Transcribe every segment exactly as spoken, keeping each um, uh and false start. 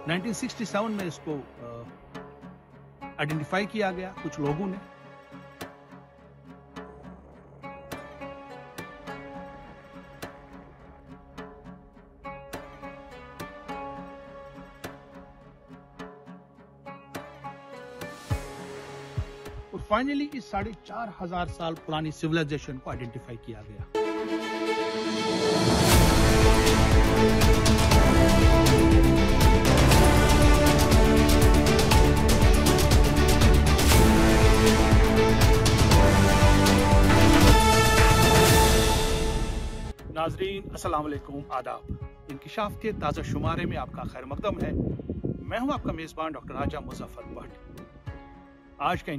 Nineteen sixty seven में इसको identify किया गया कुछ लोगों ने। और फाइनली इस साढ़े चार हजार साल पुरानी सिविलाइजेशन को आइडेंटिफाई किया गया। नाजरीन अस्सलाम वालेकुम, आदाब। इंकिशाफ के ताज़ा शुमारे में आपका खैर मकदम है। मैं हूं आपका मेज़बान डॉक्टर राजा मुजफ्फर भट्ट। आज का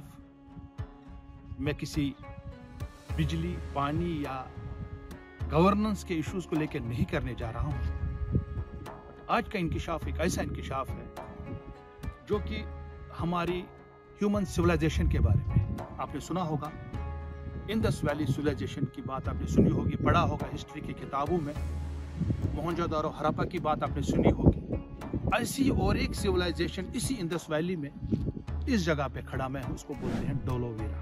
इंकिशाफ मैं किसी बिजली, पानी या गवर्नेंस के इश्यूज को लेकर नहीं करने जा रहा हूं। आज का इंकिशाफ एक ऐसा इंकिशाफ है जो कि हमारी ह्यूमन सिविलाइजेशन के बारे में। आपने सुना होगा इंडस वैली सिविलाइजेशन की बात आपने सुनी होगी, पढ़ा होगा हिस्ट्री की किताबों में। मोहनजोदारो हड़प्पा की बात आपने सुनी होगी। ऐसी और एक सिविलाइजेशन इसी इंडस वैली में इस जगह पे खड़ा मैं हूं, उसको बोलते हैं धोलावीरा।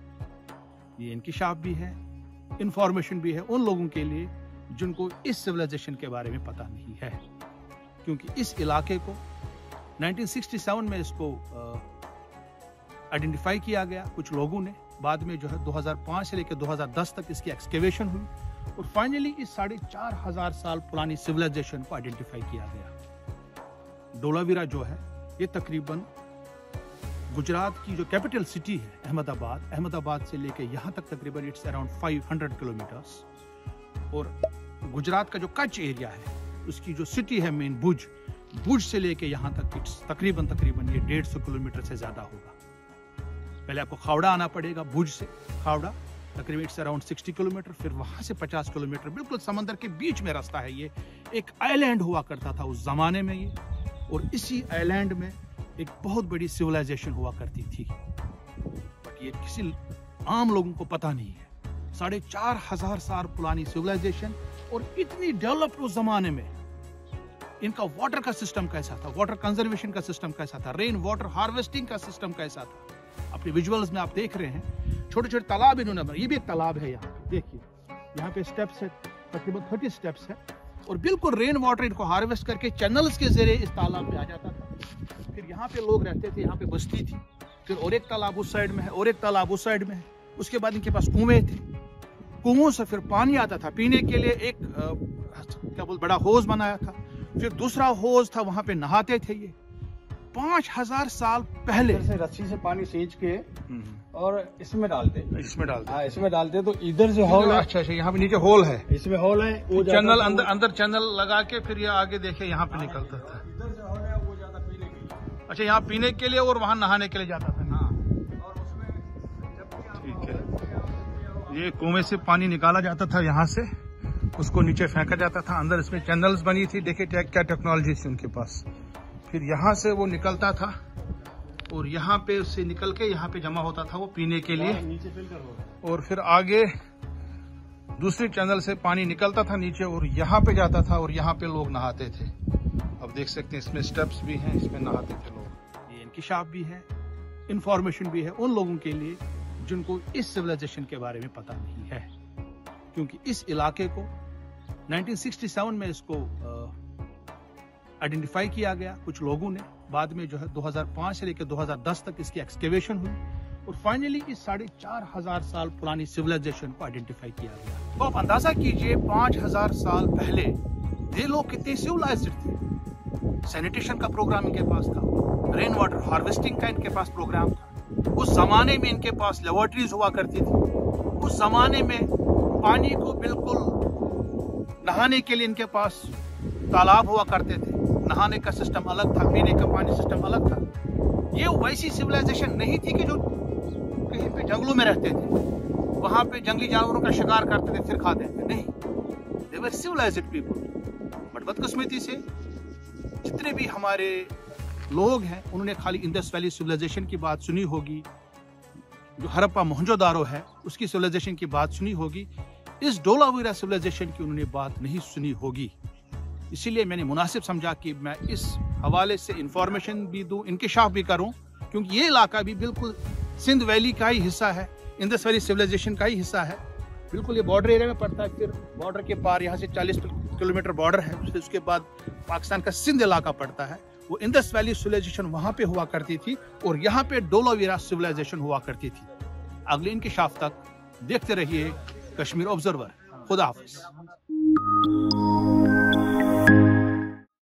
ये इंकिशाफ भी है, इंफॉर्मेशन भी है उन लोगों के लिए जिनको इस सिविलाइजेशन के बारे में पता नहीं है, क्योंकि इस इलाके को नाइनटीन सिक्सटी सेवन में इसको आइडेंटिफाई किया गया कुछ लोगों ने। बाद में जो है दो हज़ार पाँच से लेकर दो हज़ार दस तक इसकी एक्सकेवेशन हुई और फाइनली इस साढ़े चार हजार साल पुरानी सिविलाइजेशन को आइडेंटिफाई किया गया। धोलावीरा जो है ये तकरीबन गुजरात की जो कैपिटल सिटी है अहमदाबाद, अहमदाबाद से लेकर यहाँ तक तकरीबन it's around five hundred kilometres. और गुजरात का जो कच्छ एरिया है उसकी जो सिटी है मेन भुज, भुज से लेकर यहाँ तक इट्स तकरीबन तकरीबन ये डेढ़ सौ किलोमीटर से ज्यादा होगा। पहले आपको खावड़ा आना पड़ेगा, भुज से खावड़ा तकरीबन इट्स अराउंड साठ किलोमीटर, फिर वहां से पचास किलोमीटर। बिल्कुल समंदर के बीच में रास्ता है। ये एक आइलैंड हुआ करता था उस जमाने में ये, और इसी आइलैंड में एक बहुत बड़ी सिविलाइजेशन हुआ करती थी, बट ये किसी आम लोगों को पता नहीं है। साढ़े चार हजार साल पुरानी सिविलाइजेशन और इतनी डेवलप्ड उस जमाने में। इनका वाटर का सिस्टम कैसा था, वाटर कंजर्वेशन का सिस्टम कैसा था, रेन वाटर हार्वेस्टिंग का सिस्टम कैसा था। अपने विजुअल्स में आप देख रहे हैं छोटे छोटे तालाब इन्होंने बनाए। ये भी एक तालाब है, यहाँ पे देखिए, यहाँ पे स्टेप्स है, तकरीबन तीस स्टेप्स है, और बिल्कुल रेन वाटर इनको हार्वेस्ट करके चैनल्स के जरिए इस तालाब में आ जाता था। फिर यहाँ पे लोग रहते थे, यहाँ पे बस्ती थी। फिर और एक तालाब उस साइड में है, और एक तालाब उस साइड में है। उसके बाद इनके पास कुएं थे, कुओं से फिर पानी आता था पीने के लिए। एक आ, क्या बोल बड़ा होज बनाया था, फिर दूसरा होज था, वहां पे नहाते थे। ये पांच हजार साल पहले से रस्सी से पानी सींच के और इसमें डालते इसमें डालते हाँ इसमें डालते तो इधर जो होल है, अच्छा अच्छा, यहाँ पे नीचे होल है, इसमें होल है, वो चैनल अंदर अंदर चैनल लगा के फिर ये आगे देखे यहाँ पे निकलता था। इधर जो होल है वो ज्यादा पीने के लिए। अच्छा, यहाँ पीने के लिए और वहाँ नहाने के लिए जाता था। हाँ, और उसमें जब ठीक है, ये कुएं से पानी निकाला जाता था, यहाँ से उसको नीचे फेंका जाता था। अंदर इसमें चैनल्स बनी थी, देखिए क्या टेक्नोलॉजी थी उनके पास। फिर यहाँ से वो निकलता था और यहाँ पे उससे निकल के यहाँ पे जमा होता था वो पीने के लिए। नीचे फिल्टर होगा और फिर आगे दूसरी चैनल से पानी निकलता था नीचे और यहाँ पे जाता था, और यहाँ पे लोग नहाते थे। अब देख सकते हैं इसमें स्टेप्स भी हैं, इसमें नहाते थे लोग। ये इंकिशाफ भी है, इंफॉर्मेशन भी है उन लोगों के लिए जिनको इस सिविलाइजेशन के बारे में पता नहीं है, क्योंकि इस इलाके को नाइनटीन सिक्सटी सेवन में इसको आइडेंटिफाई किया गया कुछ लोगों ने। बाद में जो है दो हज़ार पाँच से लेकर दो हज़ार दस तक इसकी एक्सकेवेशन हुई और फाइनली इस साढ़े चार हजार साल पुरानी सिविलाइजेशन को आइडेंटिफाई किया गया। तो आप अंदाजा कीजिए पांच हजार साल पहले ये लोग कितने सिविलाइज्ड थे। सैनिटेशन का प्रोग्राम इनके पास था, रेन वाटर हार्वेस्टिंग का इनके पास प्रोग्राम था। उस जमाने में इनके पास लेबोरेटरीज हुआ करती थी। उस जमाने में पानी को बिल्कुल नहाने के लिए इनके पास तालाब हुआ करते थे। नहाने का सिस्टम अलग था, पीने का पानी सिस्टम अलग था। ये वैसी सिविलाइजेशन नहीं थी कि जो कहीं पे जंगलों में रहते थे, वहां पे जंगली जानवरों का शिकार करते थे फिर खाते थे। नहीं, they were civilised people. But बदकिस्मती से जितने भी हमारे लोग हैं उन्होंने खाली इंडस वैली सिविलाइजेशन की बात सुनी होगी, जो हड़प्पा मोहनजोदारो है उसकी सिविलाइजेशन की बात सुनी होगी। इस धोलावीरा सिविलाइजेशन की उन्होंने बात नहीं सुनी होगी। इसीलिए मैंने मुनासिब समझा कि मैं इस हवाले से इंफॉर्मेशन भी दूं, इंकिशाफ भी करूं, क्योंकि ये इलाका भी बिल्कुल सिंध वैली का ही हिस्सा है, इंडस वैली सिविलाइजेशन का ही हिस्सा है। बिल्कुल ये बॉर्डर एरिया में पड़ता है। फिर बॉर्डर के पार यहाँ से चालीस किलोमीटर बॉर्डर है, फिर उसके बाद पाकिस्तान का सिंध इलाका पड़ता है। वो इंडस वैली सिविलाइजेशन वहाँ पे हुआ करती थी और यहाँ पे धोलावीरा सिविलाइजेशन हुआ करती थी। अगले इंकिशाफ तक देखते रहिए कश्मीर ऑब्जर्वर। खुदा हाफिज।